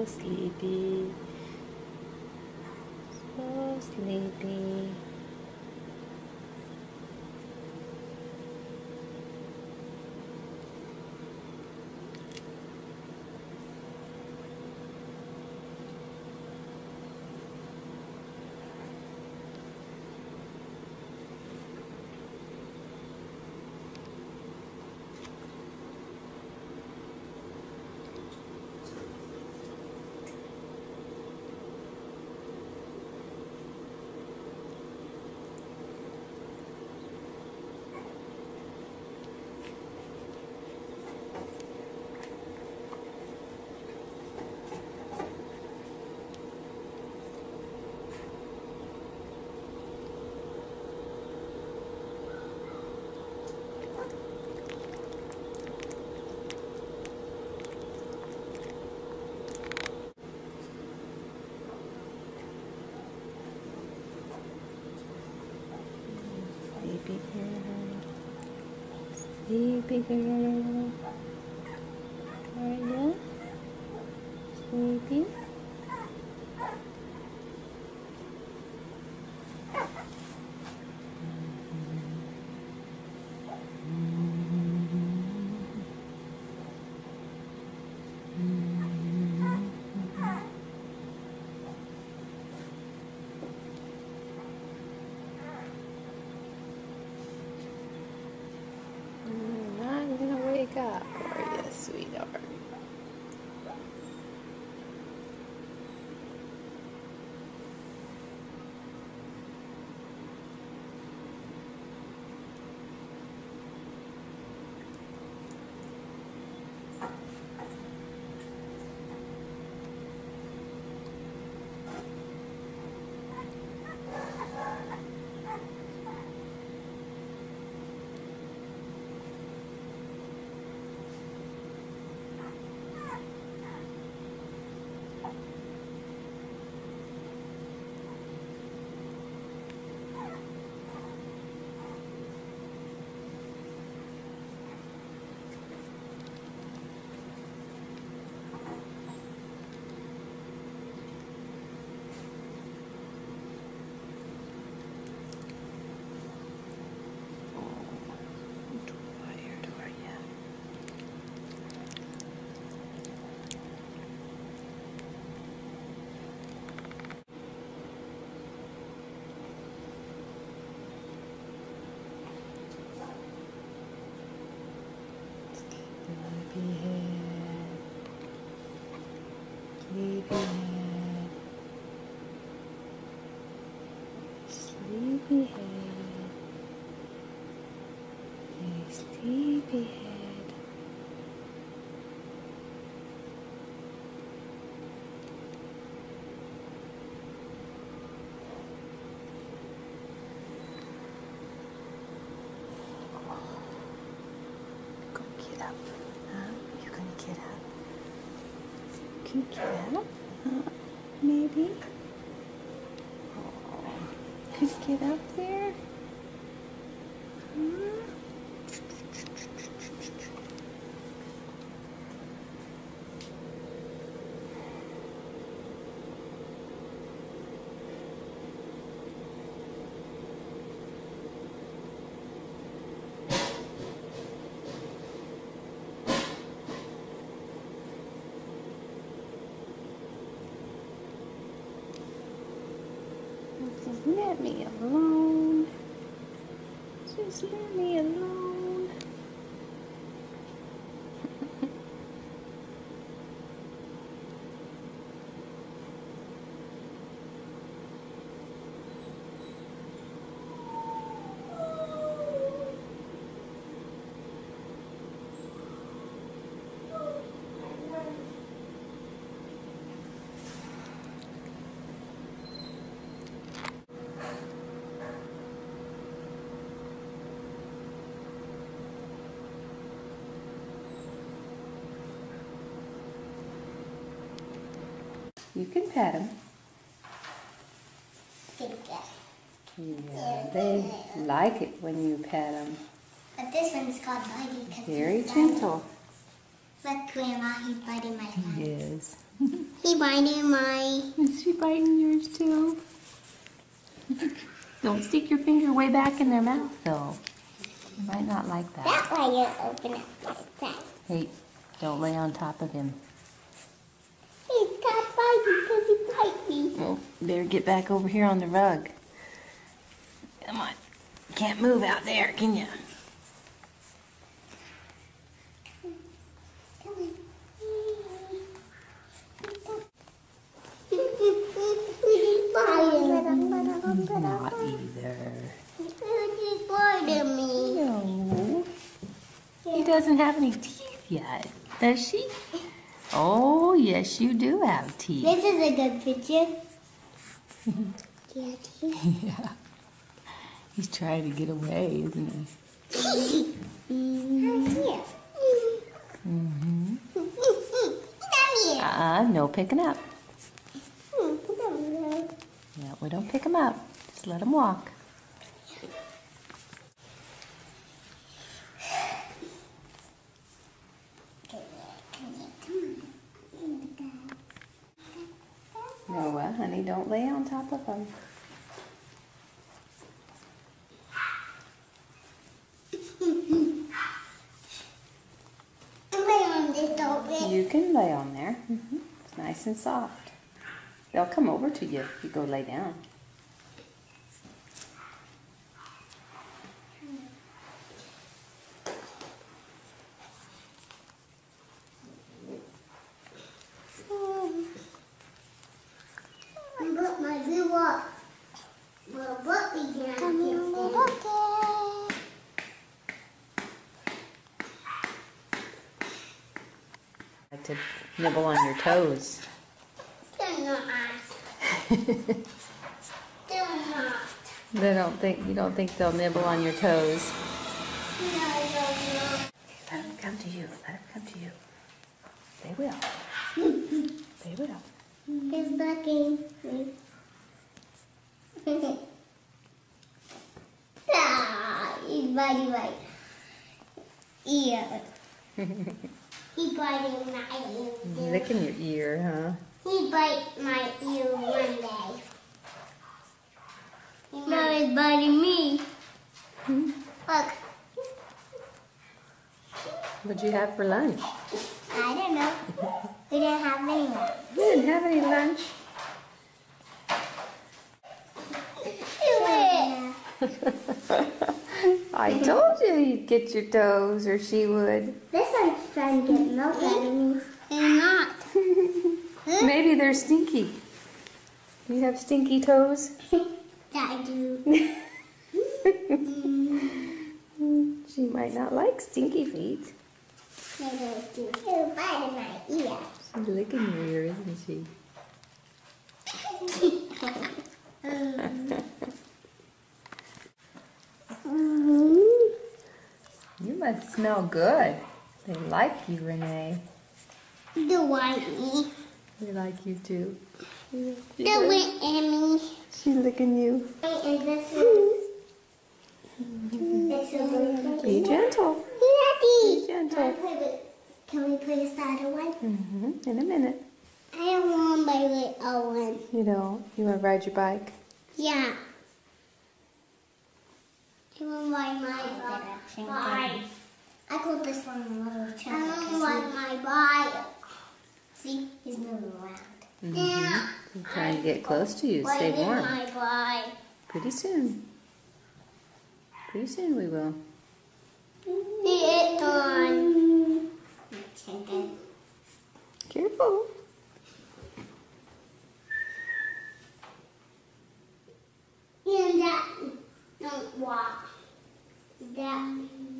so sleepy, so sleepy. Sleepy girl, sleepy girl. Are you sleepy? You're not gonna wake up, are you, sweetheart? Tired, are you? Sleepyhead, sleepyhead, sleepyhead, hey sleepyhead. Go get up, huh? You gonna get up? Can you get up? Huh? Maybe? Oh, could you get up there? Huh? Just let me alone. Just let me alone. You can pet them. Yeah, they like it when you pet them. But this one's called Buggy. Very gentle. Look, Grandma, he's biting my hand. He is. He biting my... Is she biting yours too? Don't stick your finger way back in their mouth though. You might not like that. That way you open it like that. Hey, don't lay on top of him. He's got biting because he bite me. Well, better get back over here on the rug. Come on. You can't move out there, can you? Come on. Not either. He's biting me. No. He doesn't have any teeth yet, does she? Oh, yes, you do have teeth. This is a good picture. Yeah, teeth. Yeah. He's trying to get away, isn't he? Here. Mm-hmm. Down here. No picking up. Down here. Yeah, we don't pick him up. Just let him walk. Noah, honey, don't lay on top of him. Lay on this open. You can lay on there. It's nice and soft. They'll come over to you if you go lay down. Put my glue up. Well, what we can get Like to nibble on your toes. They're not. They're not. You don't think they'll nibble on your toes. No, no, Let them come to you. Let them come to you. They will. They will. no. He's looking. He's biting my ear. He's biting my ear. Licking your ear, He bite my ear one day. Now he's biting me. Look. What'd you have for lunch? I don't know. We didn't have any. We didn't have any lunch. I told you you'd get your toes, or she would. This one's trying to get milk out of me. They're not. Maybe they're stinky. You have stinky toes? I do. She might not like stinky feet. Maybe I do. He's biting my ear. She's licking your ear, isn't she? You must smell good. They like you, Renee. The whitey. They like you too. The wet Emmy. She's licking you. And this is. This is. Be gentle. Daddy. Be gentle. Can we play the starter one? In a minute. I don't want my little one. You don't? You want to ride your bike? Yeah. I want my bike. I call this one a little child. I want my bike. See, he's moving around. Yeah. I'm trying to get close to you. Stay warm. My bike. Pretty soon. Pretty soon we will. It's on. Careful. And that don't walk. That.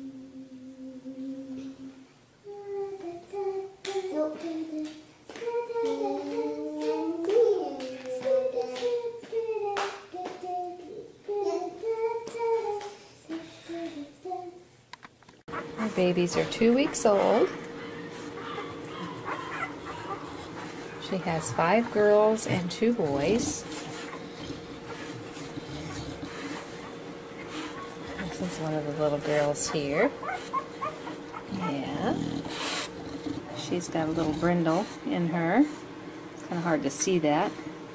Our babies are 2 weeks old. She has 5 girls and 2 boys. This is one of the little girls here. Yeah. She's got a little brindle in her. It's kind of hard to see that.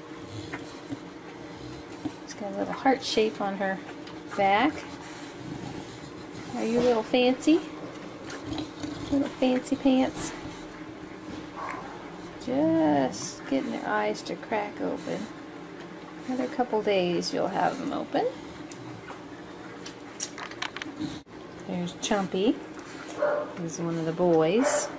She's got a little heart shape on her back. Are you a little fancy? Little fancy pants? Just getting their eyes to crack open. Another couple days you'll have them open. There's Chumpy. He's one of the boys.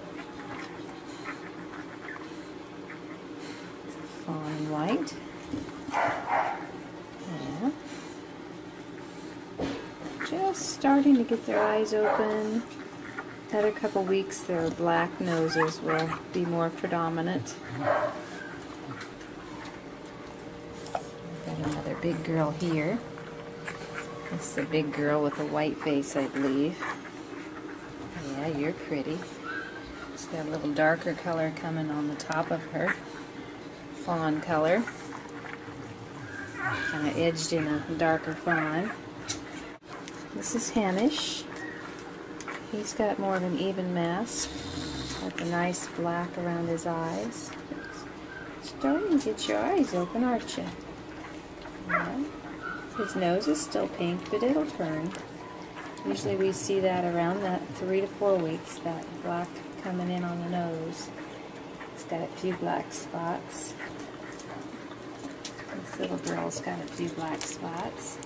Fawn and white. Yeah. Just starting to get their eyes open. Another couple weeks their black noses will be more predominant. Got another big girl here. This is a big girl with a white face, I believe. Yeah, you're pretty. She's got a little darker color coming on the top of her. Fawn color. Kind of edged in a darker fawn. This is Hamish. He's got more of an even mask. Got a nice black around his eyes. Starting to get your eyes open, aren't you? Yeah. His nose is still pink, but it'll turn. Usually we see that around that 3 to 4 weeks, that black coming in on the nose. It's got a few black spots. This little girl's got a few black spots.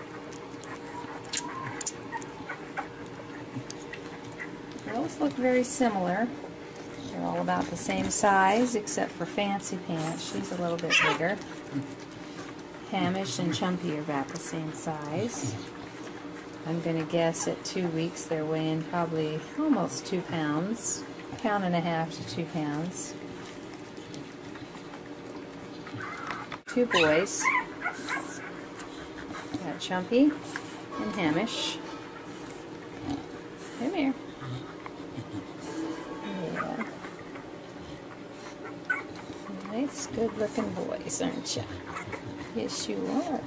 Those look very similar. They're all about the same size, except for Fancy Pants. She's a little bit bigger. Hamish and Chumpy are about the same size. I'm going to guess at 2 weeks they're weighing probably almost 2 pounds. 1.5 pounds to 2 pounds. 2 boys. Got Chumpy and Hamish. Come here. Yeah. Nice, good-looking boys, aren't you? Yes, you are.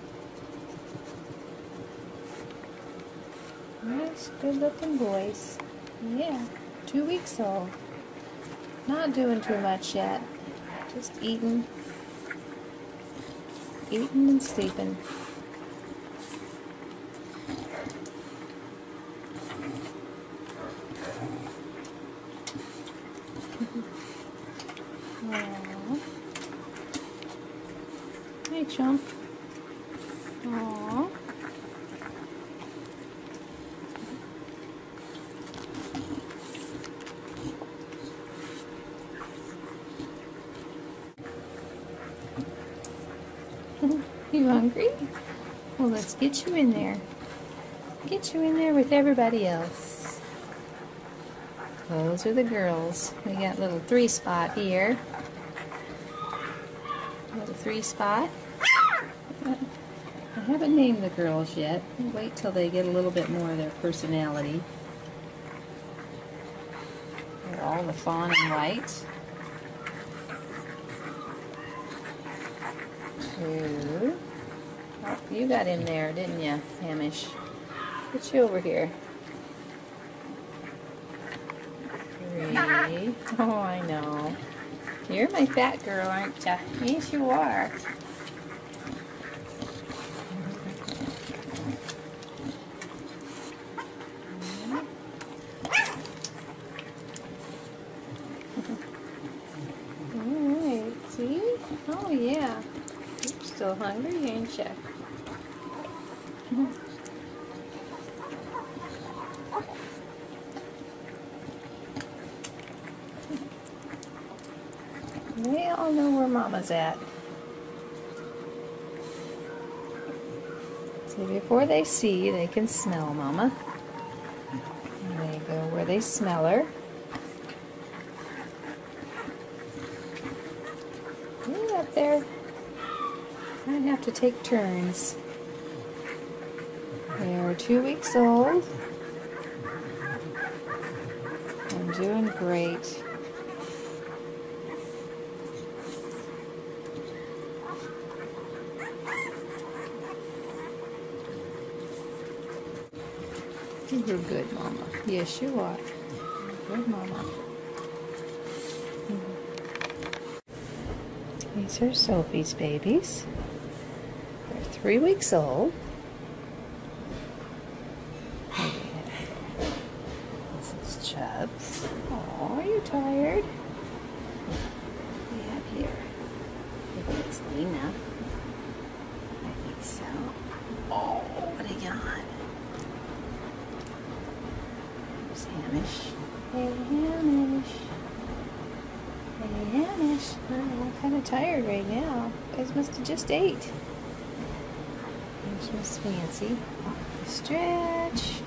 Nice, good-looking boys. Yeah, 2 weeks old. Not doing too much yet. Just eating and sleeping. Aww. Hey, Chump. Aww. You hungry? Well, let's get you in there. Get you in there with everybody else. Those are the girls. We got a little 3-spot here. Little 3-spot. I haven't named the girls yet. We'll wait till they get a little bit more of their personality. They're all the fawn and white. 2. Oh, you got in there, didn't you, Hamish? Get you over here. 3. Oh, I know. You're my fat girl, aren't you? Yes, you are. Alright, see? Oh, yeah. You're still hungry, ain't you? They all know where Mama's at. See, before they see, they can smell Mama. And they go where they smell her. Hey, up there. I have to take turns. They're 2 weeks old. I'm doing great. You're good, Mama. Yes, you are. Good, Mama. These are Sophie's babies. They're 3 weeks old. This is Chubbs. Oh, are you tired? What do we have here? Maybe it's Nina. I think so. Oh, what a yawn. There's Hamish. Hey, Hamish. Hey, Hamish. Oh, I'm kind of tired right now. You guys must have just ate. Here's Miss Fancy. Stretch.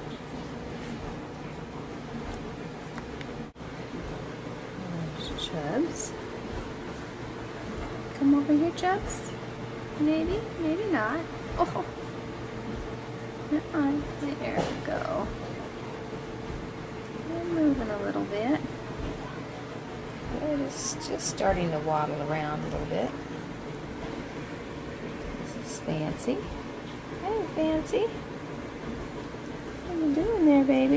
There's Chubbs. Come over here, Chubbs. Maybe, maybe not. Oh. There we go. We're moving a little bit. It is just starting to waddle around a little bit. This is Fancy. Hey, Fancy. What are you doing there, baby?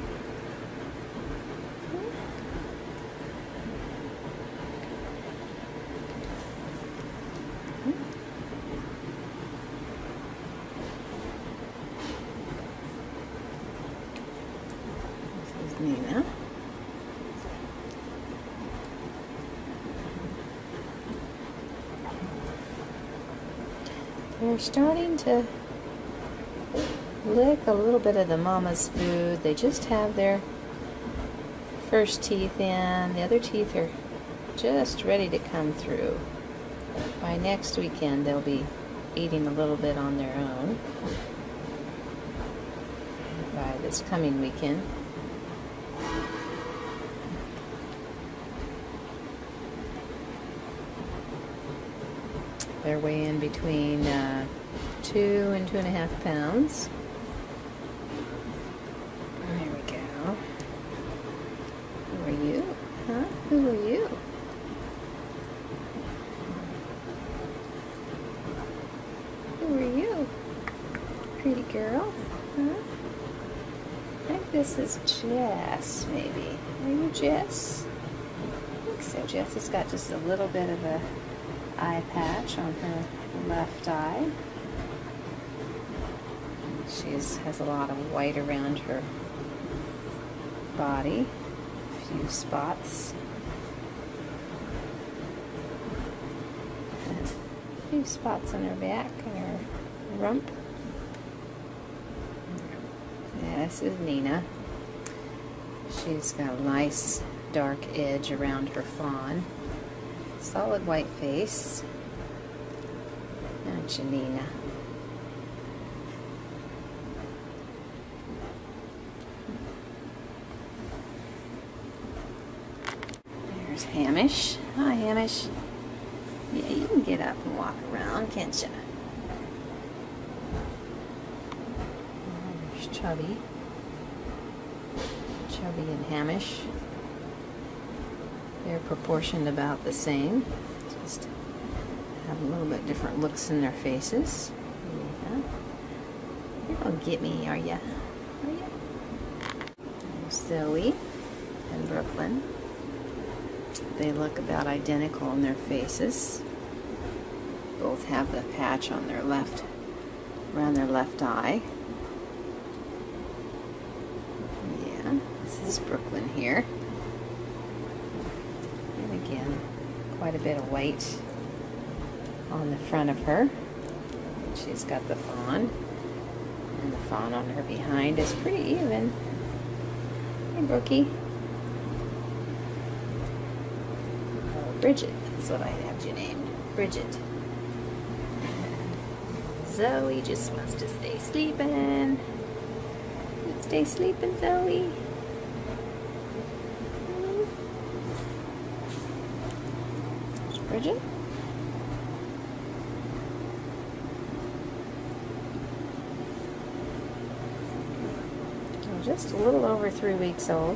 This is Nina. They're starting to lick a little bit of the mama's food. They just have their first teeth in. The other teeth are just ready to come through. By next weekend, they'll be eating a little bit on their own. By this coming weekend. They're weighing between 2 and 2.5 pounds. There we go. Who are you? Huh? Who are you? Who are you? Pretty girl? Huh? I think this is Jess, maybe. Are you Jess? I think so. Jess has got just a little bit of a eye patch on her left eye. She has a lot of white around her body, a few spots, and a few spots on her back and her rump. Yeah, this is Nina. She's got a nice dark edge around her fawn. Solid white face. And Janina. There's Hamish. Hi, Hamish. Yeah, you can get up and walk around, can't you? There's Chubby. Chubby and Hamish. They're proportioned about the same. Just have a little bit different looks in their faces. Yeah. You're gonna get me, are ya? Are ya? There's Zoe and Brooklyn. They look about identical in their faces. Both have the patch on their left, around their left eye. Yeah, this is Brooklyn here. Again, quite a bit of white on the front of her. She's got the fawn, and the fawn on her behind is pretty even. Hey, Brookie. Oh, Bridget, that's what I have you named. Bridget. Zoe just wants to stay sleeping. Stay sleeping, Zoe. Bridget? Oh, just a little over 3 weeks old.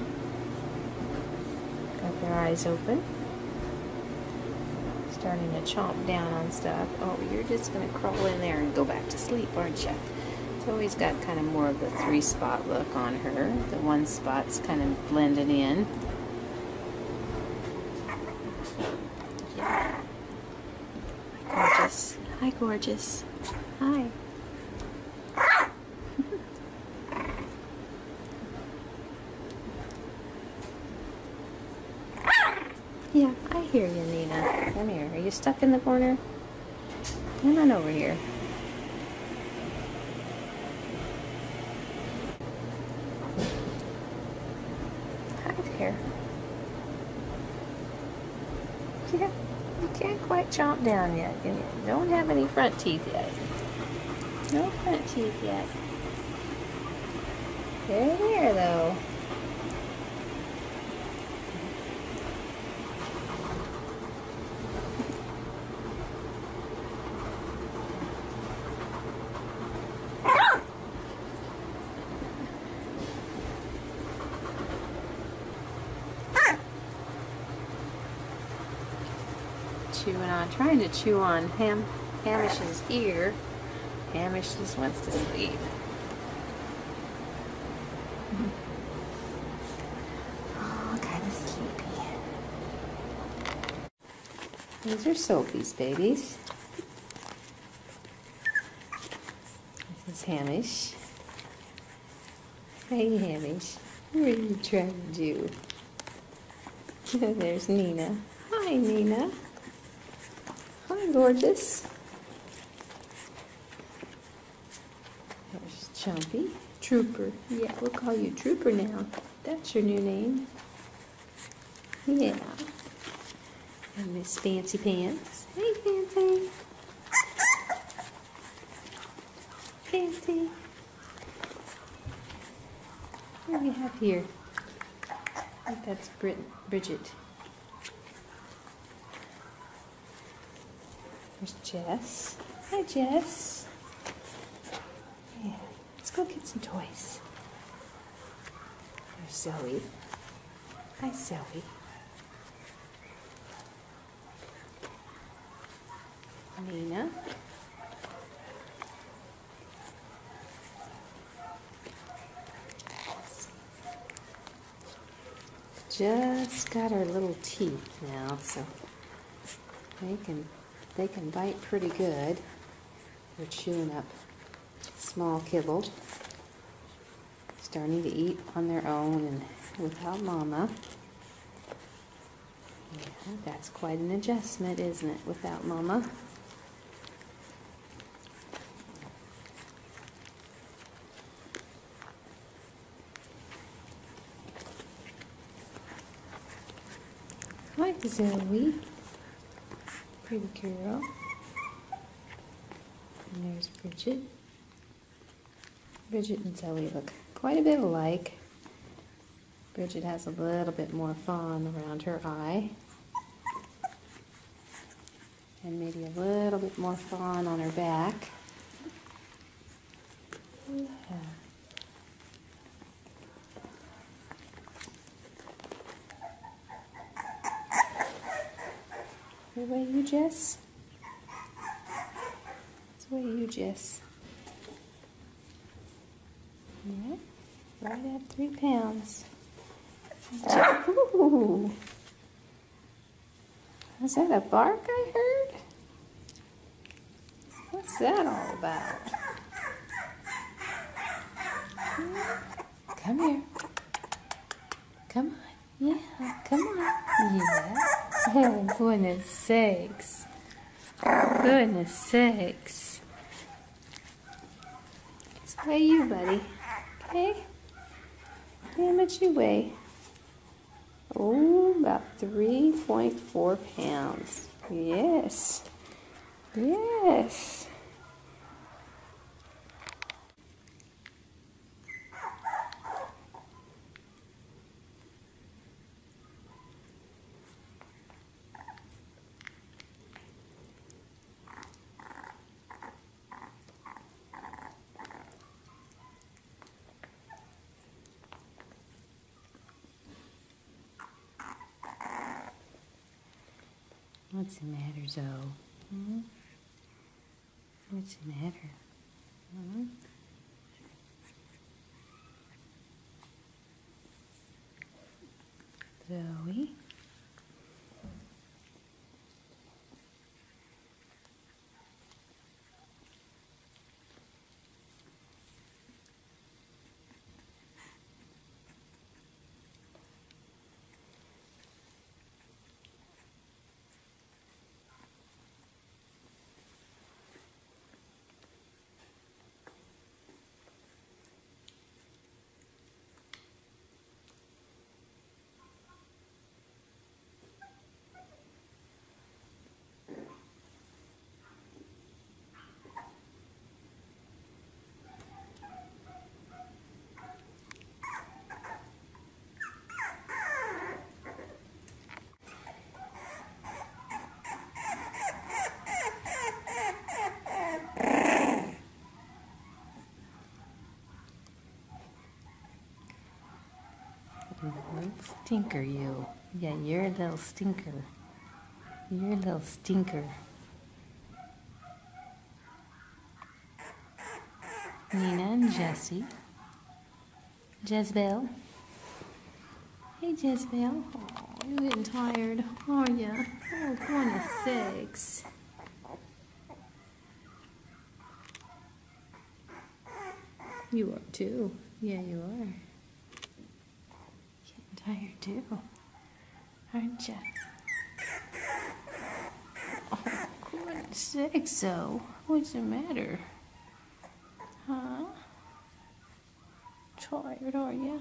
Got their eyes open. Starting to chomp down on stuff. Oh, you're just going to crawl in there and go back to sleep, aren't you? Zoe's got kind of more of the 3-spot look on her. The one spot's kind of blended in. gorgeous. Hi. Yeah, I hear you, Nina. Come here. Are you stuck in the corner? Come on over here. Hi there. Yeah, you can't quite chomp down yet. You don't have any front teeth yet. No front teeth yet. They're there, though. Trying to chew on Hamish's ear. Hamish just wants to sleep. Oh, kind of sleepy. These are Sophie's babies. This is Hamish. Hey, Hamish. What are you trying to do? There's Nina. Hi, Nina. Hi, gorgeous. There's Chumpy. Trooper. Yeah, we'll call you Trooper now. That's your new name. Yeah. And Miss Fancy Pants. Hey, Fancy. Fancy. What do we have here? I think that's Bridget. There's Jess. Hi, Jess. Yeah, let's go get some toys. There's Zoe. Hi, Zoe. Nina. Just got our little teeth now, so they can bite pretty good. They're chewing up small kibble, starting to eat on their own and without Mama. Yeah, that's quite an adjustment, isn't it, without Mama? Hi, Zoe. Pretty girl. And there's Bridget. Bridget and Zoe look quite a bit alike. Bridget has a little bit more fawn around her eye. And maybe a little bit more fawn on her back. Yeah. What about you, Jess? What about you, Jess? Yeah, right at 3 pounds. Ooh. Was that a bark I heard? What's that all about? Come here. Come on. Yeah, come on. Yeah. Oh, goodness sakes. Goodness sakes. Let's weigh you, buddy. Okay? How much you weigh? Oh, about 3.4 pounds. Yes. Yes. What's the matter, Zoe? Hmm? What's the matter? Hmm? Zoe? Stinker, you. Yeah, you're a little stinker. You're a little stinker. Nina and Jessie. Jezebel. Hey, Jezebel. Oh, you're getting tired, are ya? Oh, going to 6. You are too. Yeah, you are. Getting tired too, aren't ya? Oh, going to 6, so what's the matter? Huh? Tired, are ya?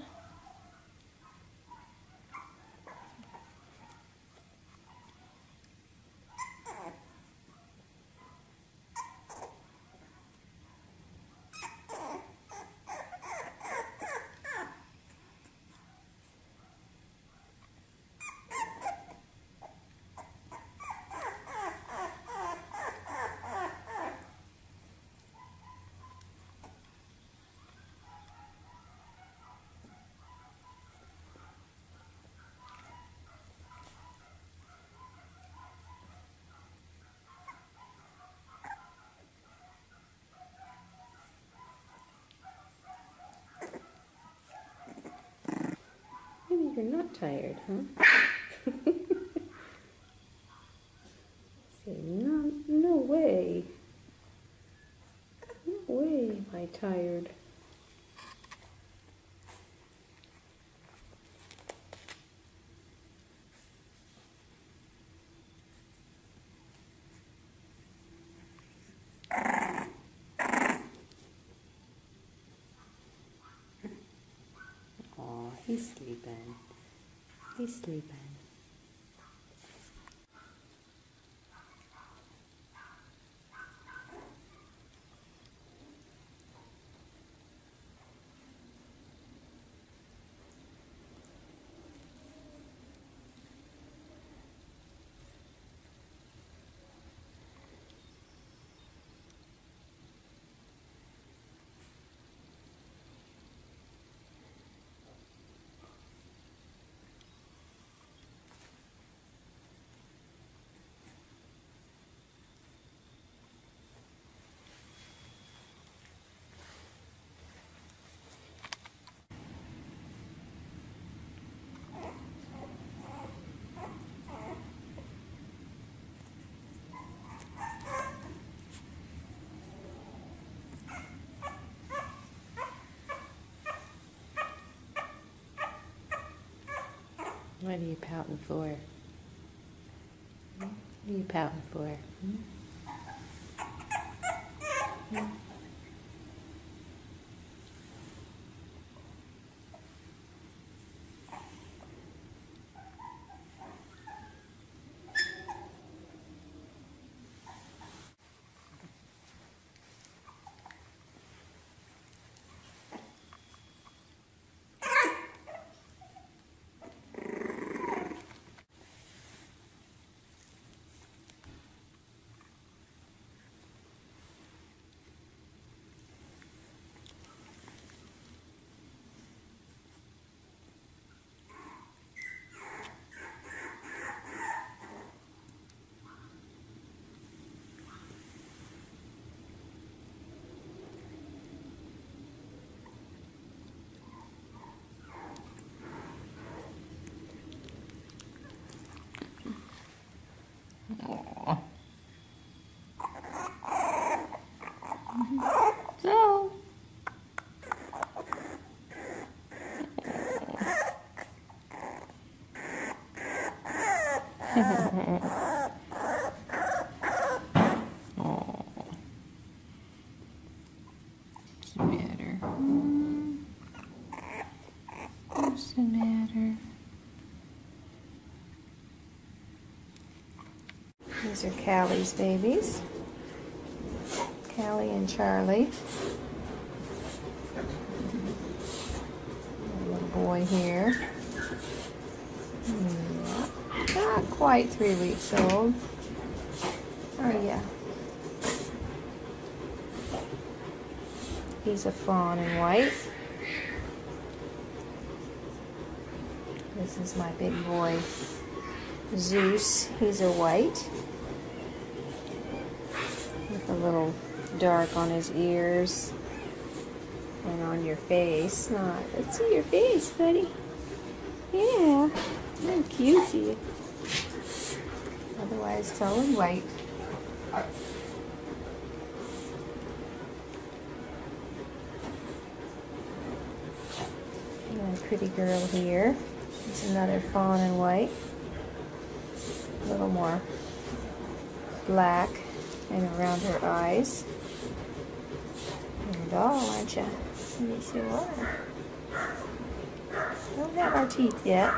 Maybe you're not tired, huh? Say, no way. No way am I tired. Oh, he's sleeping. He's sleeping. What are you pouting for? What are you pouting for? So, what's the matter? What's the matter? These are Callie's babies. Callie and Charlie. A little boy here. Yeah. Not quite 3 weeks old. Oh yeah. He's a fawn in white. This is my big boy, Zeus. He's a white with a little dark on his ears and on your face. Let's see your face, buddy. Yeah, you're cutesy. Otherwise, solid white. And a pretty girl here. She's another fawn and white. A little more black and around her eyes. You're a doll, aren't you? Yes, you are. Don't have our teeth yet.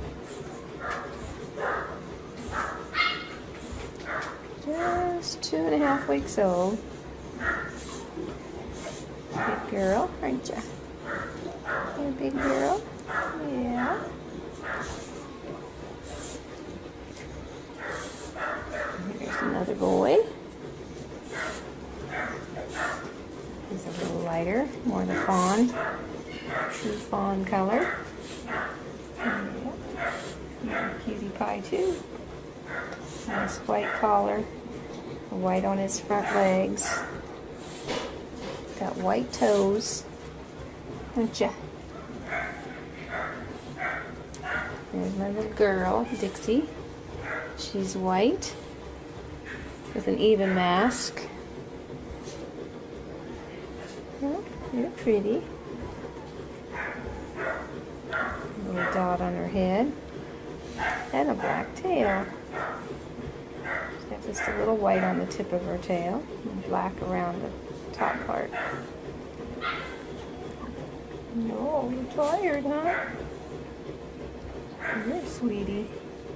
Just 2.5 weeks old. Big girl, aren't you? You're a big girl. Yeah. Here's another boy. He's a little lighter, more the fawn, true fawn color. Yeah. Cutie pie too. Nice white collar, white on his front legs. Got white toes, don't ya? There's my little girl, Dixie. She's white with an even mask. Oh, you're pretty. A little dot on her head and a black tail. She's got just a little white on the tip of her tail and black around the top part. No, you're tired, huh? You're sweetie.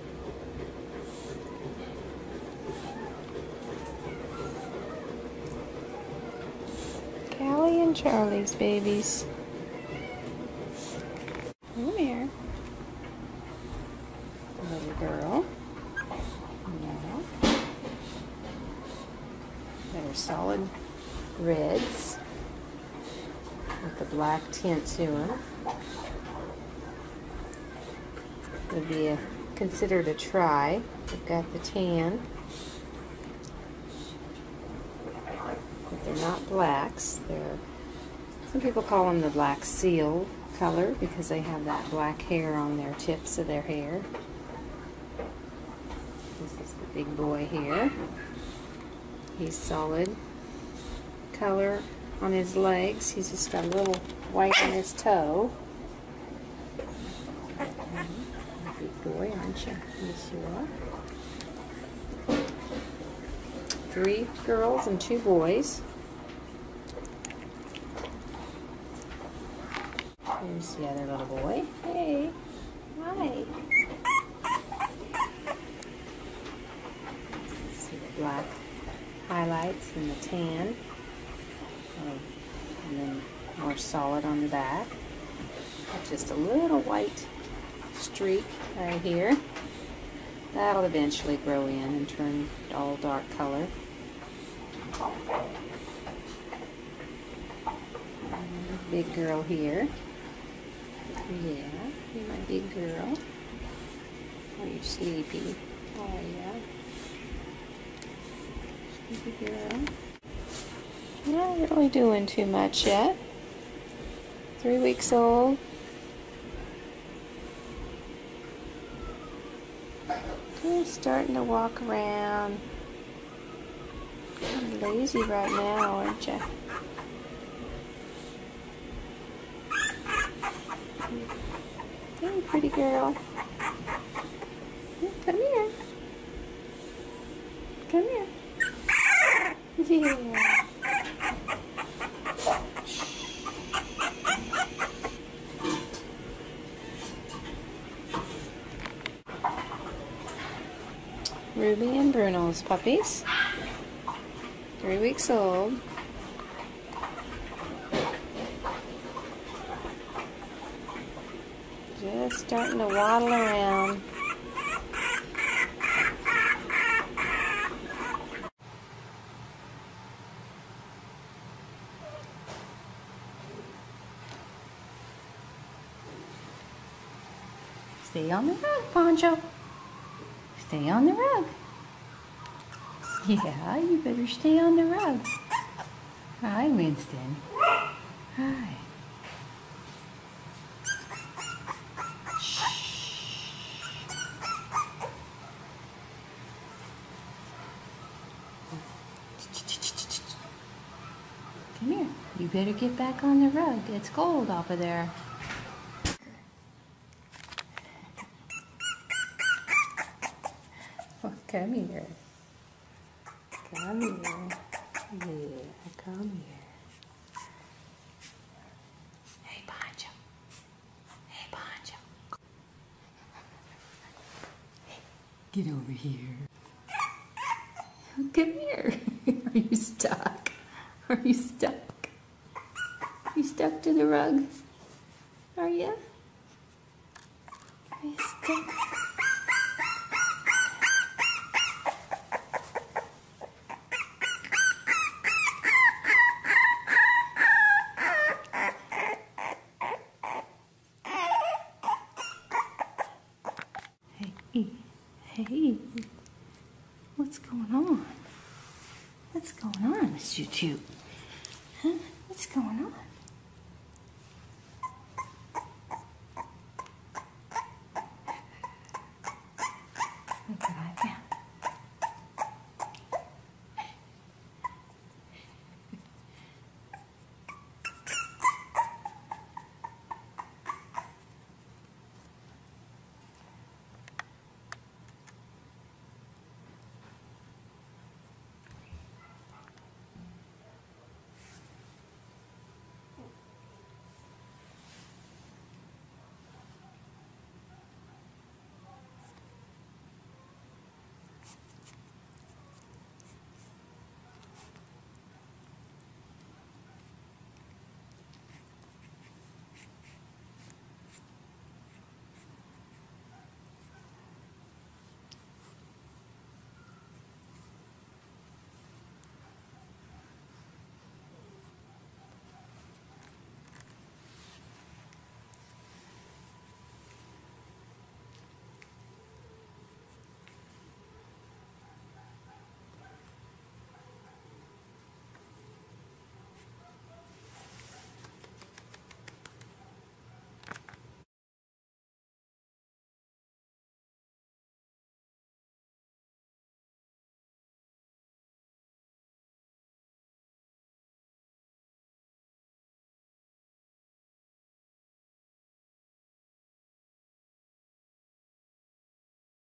Callie and Charlie's babies. Come here. Little girl. Yeah. They're solid reds with the black tint to them. Would be considered a try. They've got the tan, but they're not blacks. Some people call them the black seal color because they have that black hair on their tips of their hair. This is the big boy here. He's solid color on his legs. He's just got a little white on his toe. Big boy, aren't you? Yes, you are. 3 girls and 2 boys. Here's the other little boy. Hey, hi. See the black highlights and the tan, and then more solid on the back. Got just a little white streak right here. That'll eventually grow in and turn all dark color. Big girl here. Yeah, you're my big girl. Are you sleepy? Oh yeah. Sleepy girl. Not really doing too much yet. 3 weeks old. Just starting to walk around. Kind of lazy right now, aren't you? Hey, pretty girl. Come here. Come here. Yeah. Ruby and Bruno's puppies. 3 weeks old. Just starting to waddle around. Stay on the rug, Poncho. Stay on the rug. Yeah, you better stay on the rug. Hi, Winston. Hi. Come here. You better get back on the rug. It's cold off of there. Oh, come here. Come here. Yeah, come here. Hey, Poncho. Hey, Poncho. Get over here. Come here. Are you stuck? Are you stuck? You stuck to the rug? Are you? Are you stuck? Hey, hey, what's going on? What's going on, Mr. Toot? Huh? What's going on?